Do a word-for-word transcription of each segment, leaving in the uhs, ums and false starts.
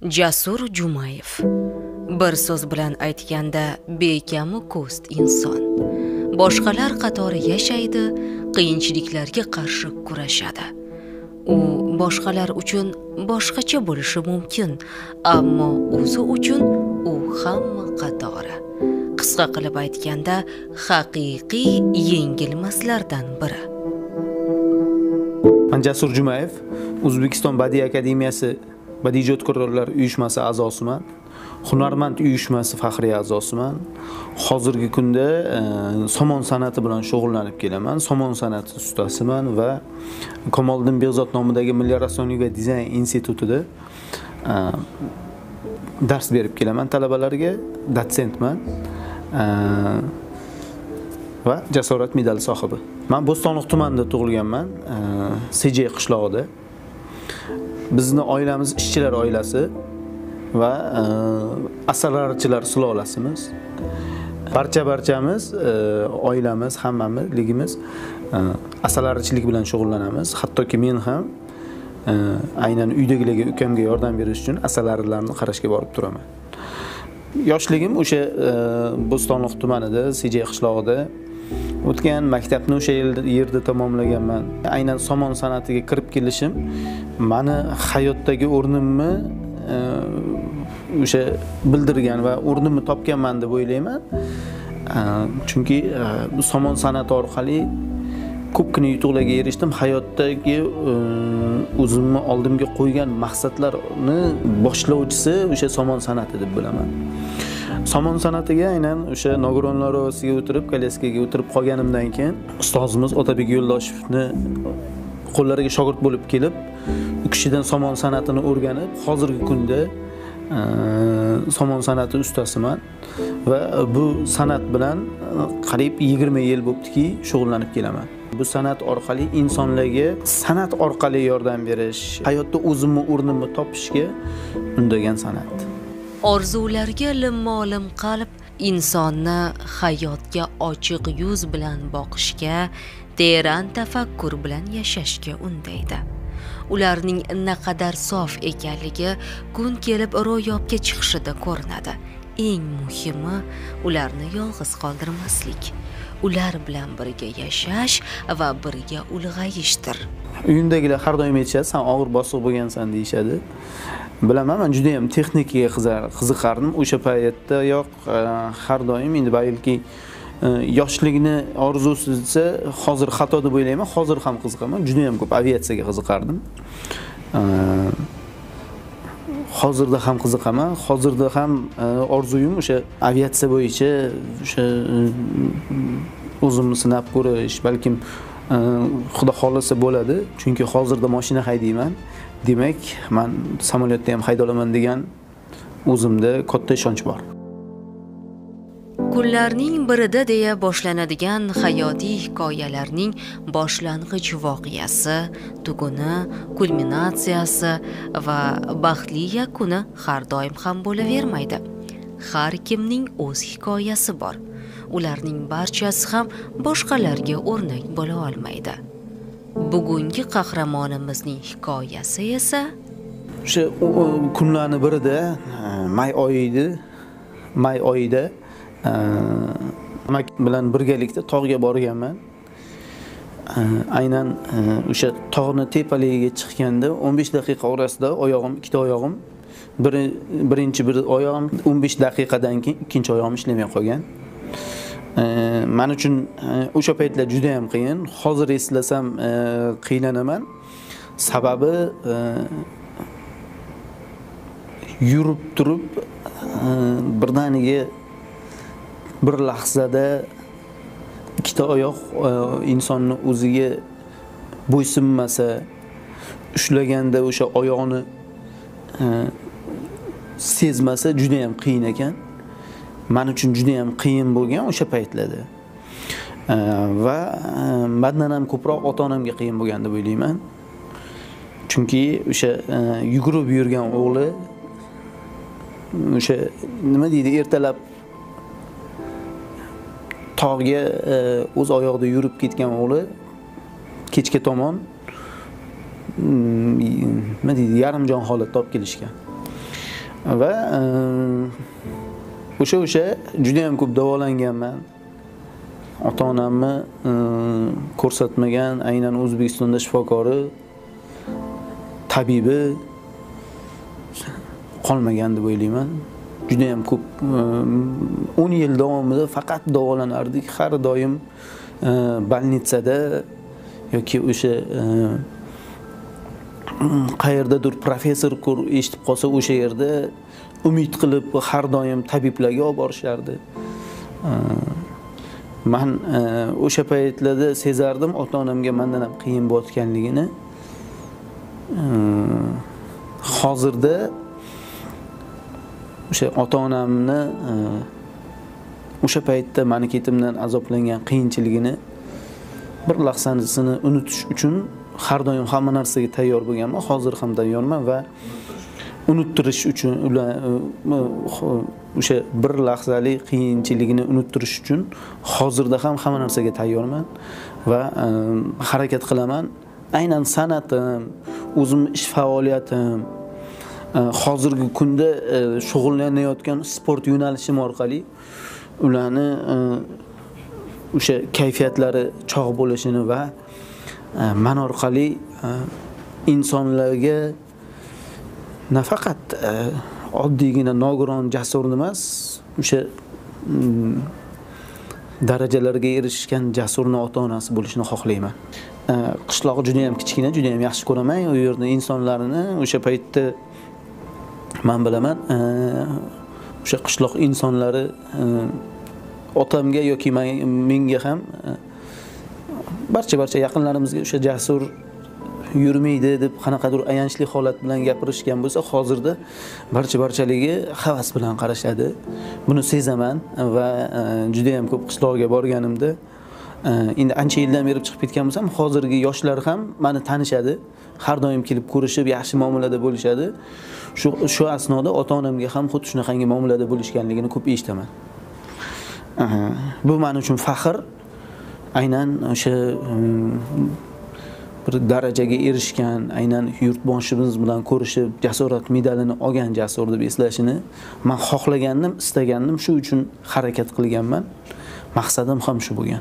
Jasur Jumayev. Bir so'z bilan aytganda bekamu ko'st inson. Boshqalar qatori yashaydi, qiyinchiliklarga qarshi kurashadi. U boshqalar uchun boshqacha bo'lishi mumkin, ammo o'zi uchun u hamma qatori. Qisqa qilib aytganda, haqiqiy yengilmaslardan biri. Men Jasur Jumayev, O'zbekiston Badiiy akademiyasi Badiiy ijodkorlar uyushmasi a'zosiman. Hunarmand uyushmasi faxriy a'zosiman. Hozirgi kunda e, somon san'ati bilan shug'ullanib kelaman. Somon san'ati ustasiman va Kamoliddin Behzod nomidagi Milliy rassomlik va dizayn institutida e, dars berib kelaman talabalarga, dotsentman. E, va jasorat medali sohibi. Men Bo'stonliq tumanida tug'ilganman, e, Sejay qishlog'ida. Bizni oilamiz ishchilar oilasi va e, asalarichilar sulolasimiz. Barcha-barchamiz, e, oilamiz, hammamizligimiz e, asalarichilik bilan shug'ullanamiz. Hattoki men ham e, aynan uydagilarga, ukamga yordam berish uchun asalarilarni qarashga borib turaman. Yoshligim o'sha e, Bo'stonliq tumanida, Sejay qishlog'ida o'tgan, maktabni o'sha yerda tamomlaganman. Aynan somon san'atiga kirib kelishim meni hayotdagi o'rnimni o'sha bildirgan va o'rnimni topganman deb o'ylayman. Chunki bu somon san'ati orqali ko'pgina yutuqlarga erishdim. Hayotdagi o'zimni oldimga qo'ygan maqsadlarni boshlovchisi o'sha somon san'ati deb bilaman. Somon san'atiga aynan o'sha nogironlar orasiga o'tirib, kolyaskaga o'tirib qolganimdan keyin ustozimiz Otabek Yo'ldoshevni qo'llariga shogird bo'lib kelib, u kishidan somon san'atini o'rganib, hozirgi kunda e, somon san'ati ustasiman va bu san'at bilan qariyb yigirma yil bo'libdiki shug'ullanib kelaman. Bu san'at orqali insonlarga san'at orqali yordam berish, hayotda o'zimni o'rnimni topishga undagan san'at. Orzularga limmo-lim qalb insonni hayotga ochiq yuz bilan boqishga, teran tafakkur bilan yashashga undaydi. Ularning naqadar sof ekanligi kun kelib ro'yobga chiqishida ko'rinadi. Eng muhimi ularni yolg'iz qoldirmaslik, ular bilan birga yashash va birga ulg'ayishdir. Uyimdagilar har doim aytishadi, sen og'ir bosiq bo'lgansan deyishadi. Bilaman, men juda ham texnikaga qiziqardim. O'sha paytda yo'q, har doim endi balki yoshlikni orzusida hozir xato deb o'ylayman, hozir ham qiziqaman. Juda ham ko'p aviatsiyaga qiziqardim. Hozirda ham qiziqaman. Hozirda ham orzuyim o'sha aviatsiya bo'yicha o'sha o'zimni sinab ko'rish, balkim xudo xolasa bo'ladi. Chunki hozirda mashina haydayman. Demak, men samolyotda ham haydolaman degan o'zimda katta ishonch bor. Kunlarning birida deya boshlanadigan hayotiy hikoyalarning boshlang'ich voqeasi, tuguni, kulminatsiyasi va baxtli yakuni har doim ham bo'lavermaydi. Har kimning o'z hikoyasi bor. Ularning barchasi ham boshqalarga o'rnak bo'la olmaydi. Bugungi qahramonimizning hikoyasi esa o'sha kunlarning birida may oyida, may oyida amak bilan birgalikda tog'ga borganman. Aynan o'sha tog'ni tepaligiga chiqqanda o'n besh daqiqa orasida oyog'im, ikkita oyog'im, biri birinchi bir oyog'im o'n besh daqiqadan keyin ikkinchi oyog'im ishlamay qolgan. Men uchun o'sha paytlar juda ham qiyin. Hozir eslasam qiynalaman. Sababi yurib turib birdaniga bir lahzada ikkita oyoq insonni o'ziga bo'ysunmasa, ushlaganda o'sha oyoqni sezmasa juda ham qiyin ekan. Men uchun juda ham qiyin bo'lgan o'sha paytlarda. Va mendan ham ko'proq ota-onamga qiyin bo'lgan deb o'ylayman. Chunki o'sha yugurib yurgan o'g'li o'sha nima deydi, ertalab tog'ga o'z oyoqda yurib ketgan o'g'li kechga tomon nima deydi, yarimjon holatda olib kelishgan. va o'sha o'sha juda ham ko'p davolanganman. Ota-onamni ko'rsatmagan aynan O'zbekistonda shifokori, tabibi qolmagan deb o'ylayman. Juda ham ko'p o'n yil davomida faqat davolanardik. Har doim bolnitsada yoki o'sha qayerdadir professor eshitib qolsa o'sha yerda umid qilib har doim tabiblarga olib borishardi. Men o'sha paytlarda sezardim ota-onamga mendan ham qiyin bo'layotganligini. Hozirda o'sha ota-onamni o'sha paytda meni ketimdan azoblangan qiyinchiligini bir lahzasini unutish uchun har doim hamma narsaga tayyor bo'lganman. Hozir ham tayyorman va unuttirish uchun ular o'sha bir lahzalik qiyinchiligini unuttirish uchun hozirda ham hamma narsaga tayyorman va harakat qilaman. Aynan san'atim, o'zim ish faoliyatim, hozirgi kunda shug'ullanayotgan sport yo'nalishim orqali ularni o'sha kayfiyatlari chog' bo'lishini va men orqali insonlarga nafaqat oddiygina nogiron jasurni emas, o'sha darajalarga erishgan jasurni ota-onasi bo'lishini xohlayman. Qishloq juda ham kichkina, juda ham yaxshi ko'raman. U yerda insonlarini o'sha paytda men bilaman, o'sha qishloq insonlari otamga yoki menga ham barcha-barcha yaqinlarimizga o'sha jasur yurmaydi deb qanaqadir ayanchli holat bilan gapirishgan bo'lsa, hozirda barcha-barchaligi havas bilan qarashadi. Buni sezaman va juda ham ko'p qishloqqa borganimda, endi ancha yildan beri chiqib ketgan bo'lsam, hozirgi yoshlar ham meni tanishadi. Har doim kelib ko'rishib, yaxshi muomalada bo'lishadi. Shu shu asnoda ota-onamga ham xuddi shunaqangi muomalada bo'lishganligini ko'p eshitaman. Bu men uchun faxr. Aynan o'sha bir darajaga erishgan, aynan yurtboshimiz bilan ko'rishib, jasorat medalini olgan jasur deb eslashini men xohlagandim, istagandim, shu uchun harakat qilganman. Maqsadim ham shu bo'lgan.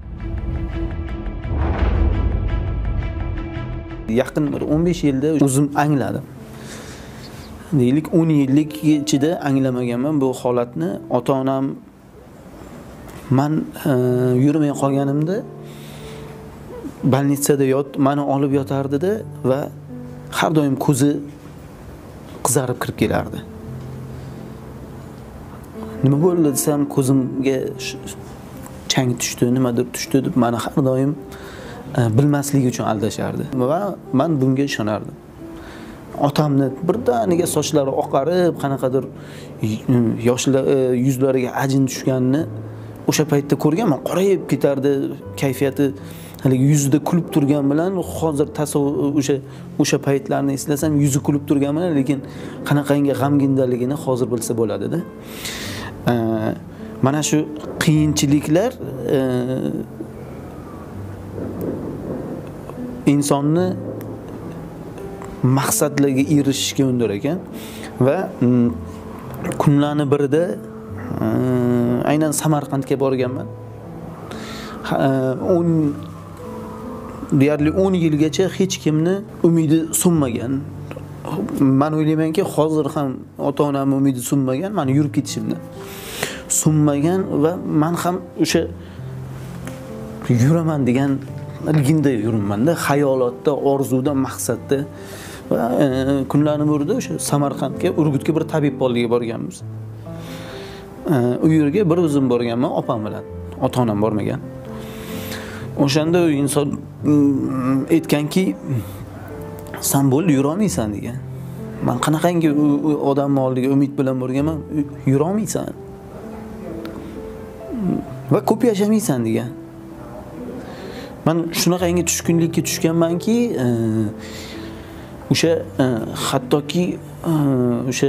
Yaqin bir o'n besh yilda o'zim angladim. Deylik o'n yillik ichida anglamaganman bu holatni. Ota-onam men yurmay qolganimda bolnitsada yot, meni olib yotardi-da va har doim ko'zi qizarib kirib kelardi. Nima bo'ldi desam, ko'zimga chang tushdi, nimadir tushdi deb meni har doim bilmasligi uchun aldashardi va men bunga ishonardim. Otamni birdaniga sochlari oqarib, qanaqadir yoshlar yuzlariga ajin tushganini o'sha paytda ko'rganman, qorayib ketardi, kayfiyati haligi yuzida kulib turgan bilan hozir tasavvur o'sha o'sha paytlarni eslasam yuzi kulib turgan bilan, lekin qanaqangi g'amgindaligini hozir bilsa bo'ladi-da. Mana shu qiyinchiliklar insonni maqsadlarga erishishga undir ekan va kunlarning birida aynan Samarqandga borganman. o'n deyarli o'n yilgacha hech kimni umidi so'nmagan. Men o'ylaymanki, hozir ham ota-onamning umidi so'nmagan, meni yurib ketishimdan. So'nmagan va men ham o'sha yuraman degan liginda yuribman-da, xayolotda, orzuda, maqsadda. Va kunlarning birida o'sha Samarqandga, Urgutga bir tabib oldiga borganmiz. U yerga bir o'zim borganman, opam bilan. Ota-onam bormagan. O'shanda u inson aytganki, "Sen bo'ldi, yura olmaysan" degan. Men qanaqangi odamning oldiga umid bilan borganman, "Yura olmaysan va ko'p yashamaysan" degan. Men shunaqangi tushkunlikka tushganmanki, o'sha hattoki o'sha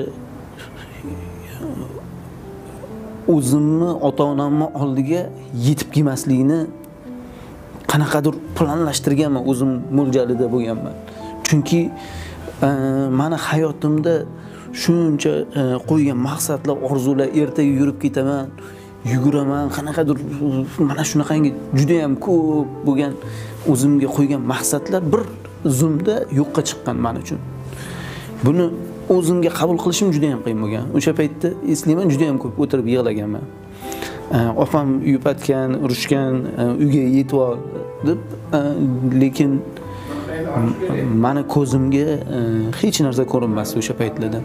o'zimni ota-onamning oldiga yetib kelmasligini qanaqadir planlashtirganman, o'zim mo'ljalida bo'lganman. Chunki meni hayotimda shuncha e, qo'ygan maqsadlar, orzular, ertaga yurib ketaman, yuguraman, qanaqadir mana shunaqangi juda ham ko'p bo'lgan o'zimga qo'ygan maqsadlar bir zumda yo'qqa chiqqan men uchun. Buni o'zimga qabul qilishim juda ham qiyin bo'lgan. O'sha paytda eslayman, juda ham ko'p o'tirib yig'laganman. Opam yupatgan, urushgan, uyga yetib ol deb, lekin meni ko'zimga hech narsa ko'rinmasdi o'sha paytlarda.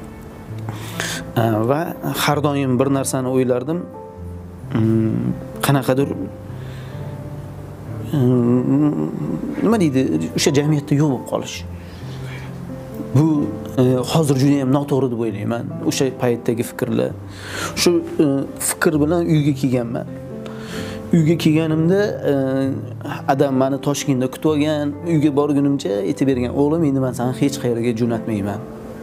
Va har doim bir narsani o'ylardim. Qanaqadir nima deydi, o'sha jamiyatda yo'q bo'lib qolish. Bu hozir juda ham noto'g'ri deb o'ylayman. O'sha paytdagi fikrlar. Shu fikr bilan uyga kelganman. Uyga kelganimda adam meni Toshkentda kutib olgan, uyga borgunimcha aytib bergan, o'g'lim, endi men seni hech qayerga jo'natmayman.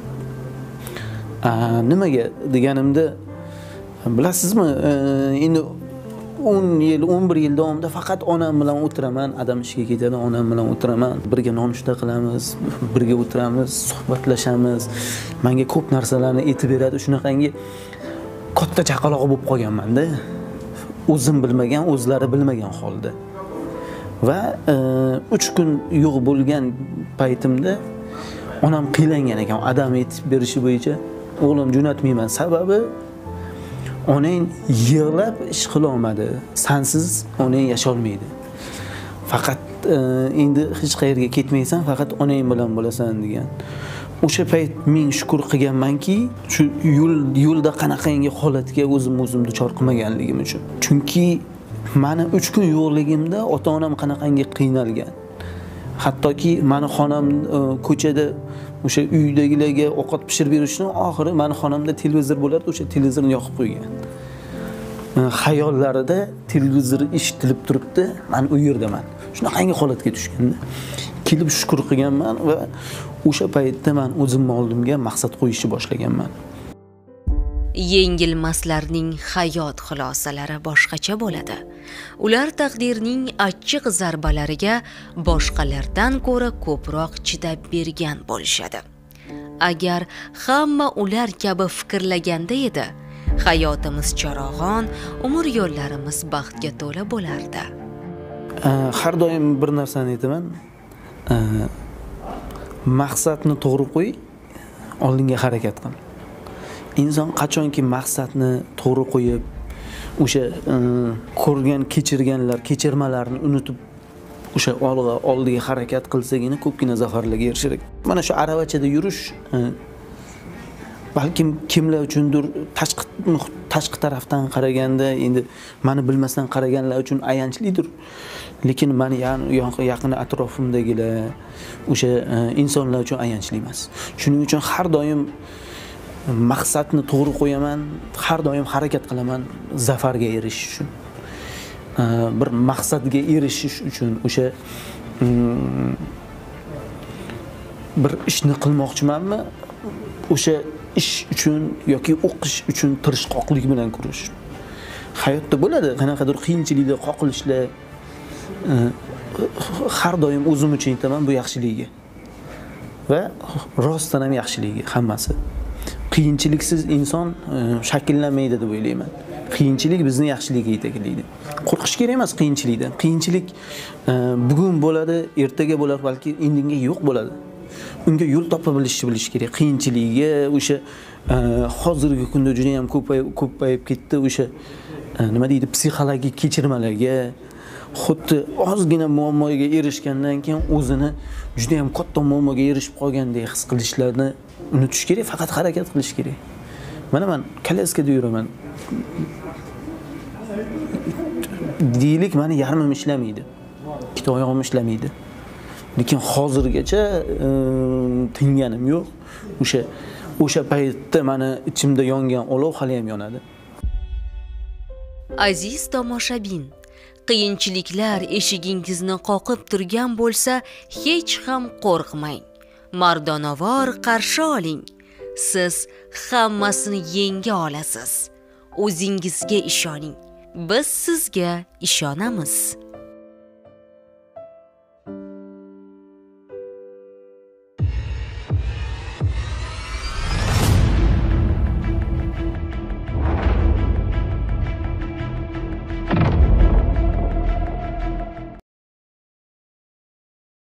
Nimaga deganimda, bilasizmi, endi o'n yil, o'n bir yil davomida faqat onam bilan o'tiraman, adam ishga ketadi, onam bilan o'tiraman, birga nonushta qilamiz, birga o'tiramiz, suhbatlashamiz. Menga ko'p narsalarni aytib beradi, shunaqangi katta chaqaloq bo'lib qolganman-da. O'zim bilmagan, o'zlari bilmagan holda. Va uch kun yo'q bo'lgan paytimda onam qiylangan ekan, adam aytib berishi bo'yicha, o'g'lim jo'natmayman. Sababi onang yig'lab ish qila olmadi. Sensiz onang yasha olmaydi. Faqat endi hech qayerga ketmaysan, faqat onang bilan bo'lasan degan. O'sha payt ming shukr qilganmanki, shu yo'l yo'lda qanaqangi holatga o'zim o'zim duchor qilmaganligim uchun. Chunki meni uch kun yo'qligimda ota-onam qanaqangi qiynalgan. Hattoki meni xonam ko'chada o'sha uydagilarga ovqat pishirib berishdan oxiri meni xonamda televizor bo'lardi, o'sha televizorni yoqib qo'ygan. Xayollarida televizor eshitilib turibdi, men u yerdaman. Shunaqangi holatga tushganda kelib shukr qilganman va o'sha paytda men o'zimni oldimga maqsad qo'yishni boshlaganman. Yengilmaslarning hayot xulosalari boshqacha bo'ladi. Ular taqdirning achchiq zarbalariga boshqalardan ko'ra ko'proq chidab bergan bo'lishadi. Agar hamma ular kabi fikrlaganda edi, hayotimiz charog'on, umr yo'llarimiz baxtga to'la bo'lardi. Har doim bir narsani aytaman. Maqsadni to'g'ri qo'y, oldinga harakat qil. Inson qachonki maqsadni to'g'ri qo'yib, o'sha ko'rgan, kechirganlar, kechirmalarni unutib, o'sha olg'a, oldiga harakat qilsagina ko'pgina zafarlarga erishar. Mana shu aravachada yurish balkim kimlar uchundir tashqi tashqi tarafdan qaraganda, endi meni bilmasdan qaraganlar uchun ayanchlidir. Lekin meni yaqin atrofimdagilar, o'sha insonlar uchun ayanchli emas. Shuning uchun har doim maqsadni to'g'ri qo'yaman, har doim harakat qilaman zafarga erishish uchun. Bir maqsadga erishish uchun o'sha bir ishni qilmoqchimanmi, o'sha ish uchun yoki o'qish uchun tirishqoqlik bilan kurash. Hayotda bo'ladi qanaqadir qiyinchiliklar, qoqilishlar. Har doim o'zim uchun aytaman, bu yaxshiligiga. Va rostdan ham yaxshiligiga hammasi. Qiyinchiliksiz inson shakllanmaydi deb o'ylayman. Qiyinchilik bizni yaxshiligiga yetaklaydi. Qo'rqish kerak emas qiyinchilikdan. Qiyinchilik bugun bo'ladi, ertaga bo'lar, balki indinga yo'q bo'ladi. Unga yo'l topa bilishni bilish kerak. Qiyinchiligiga, o'sha hozirgi kunda juda ham ko'payib ko'payib ketdi, o'sha nima deydi, psixologik kechirmalarga, xuddi ozgina muammoga erishgandan keyin o'zini juda ham katta muammoga erishib qolgandek his qilishlarni unutish kerak, faqat harakat qilish kerak. Mana men kolyaskada yuraman. Deylik, meni yarmim ishlamaydi. Ikkita oyog'im ishlamaydi. Lekin hozirgacha tinganim yo'q. O'sha o'sha paytda meni ichimda yongan olov hali ham yonadi. Aziz tomoshabin, qiyinchiliklar eshigingizni qoqib turgan bo'lsa, hech ham qo'rqmang. Mardonavor qarshi oling. Siz hammasini yenga olasiz. O'zingizga ishoning. Biz sizga ishonamiz.